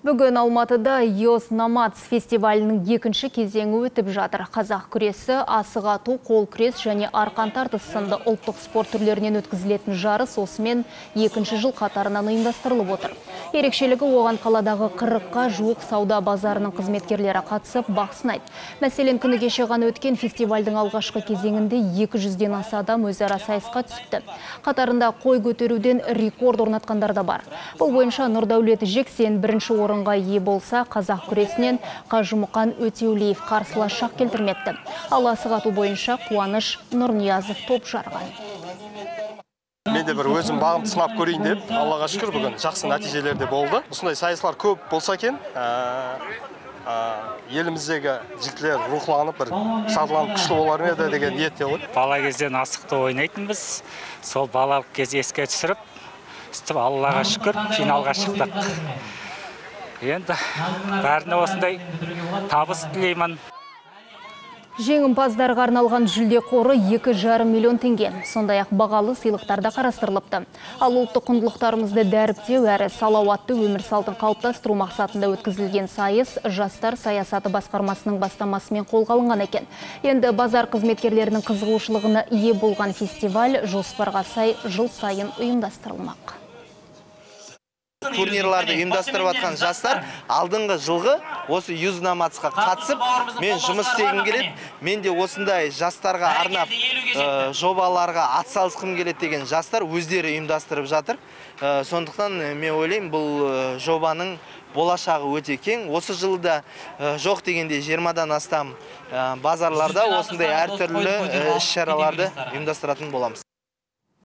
Бүгін Алматыда Йос Намац фестивалінің екінші кезеңі өтіп жатыр. Қазақ күресі, асық ату, қол күрес және арқан тартыс сынды ұлттық спорт түрлерінен өткізілетін жарыс осымен екінші жыл қатарынан ұйымдастырылып отыр. Ерекшелігі оған қаладағы 40-қа жуық сауда базарының қызметкерлері қатысып бақ сынайды. Мәселен, күні кеше ғана өткен фестивальдің алғашқы кезеңінде 200-ден аса адам өзара сайысқа түсіпті. Қатарында қой көтеруден рекорд орнатқандар да бар. Бұл бойынша Нұрдәулет Жексен бірінші орынға ие болса, қазақ күресінен Қажымұқан Өтеулиев қарсылас шақ келтірмепті. Ал асық ату бойынша Қуаныш Нұрниязов топ жарған. Мен де бір өзім бағымды сынап көрейін деп, Аллаға шүкір, бүгін жақсы нәтижелер де болды. Осындай сайыстар көп болса екен, еліміздегі жігіттер рухланып, бір шатланып күшті болар ма еді деген ниетте ғой. Бала кезден асықты ойнайтынбыз. Сол балалық кез еске түсіріп, Аллаға шүкір, финалға шықтық. Енді бәріне осындай табыс тілеймін. Жеңімпаздарға арналған жүлде қоры 2,5 миллион теңге. Сондай-ақ бағалы сыйлықтарда қарастырылыпты. Ал ұлттық құндылықтарымызды дәріптеу әрі салауатты өмір салтын қалыптастыру мақсатында өткізілген сайыс жастар саясаты басқармасының бастамасымен қолға алынған екен. Енді базар қызметкерлерінің қызығушылығына ие болған фестиваль жоспарға сай жыл сайын ұйымдастырылмақ. Турнирларды ұйымдастырып атқан жастар алдыңғы жылғы осы Йос Намацқа қатысып, мен жұмыс істегім келеді. Мен де осындай жастарға арнап жобаларға атсалысқым келеді деген жастар өздері ұйымдастырып жатыр. Сондықтан мен ойлаймын, бұл жобаның болашағы өте кең. Осы жылда жоқ дегенде 20-дан астам базарларда осындай әртүрлі іс-шараларды ұйымдастыратын боламыз.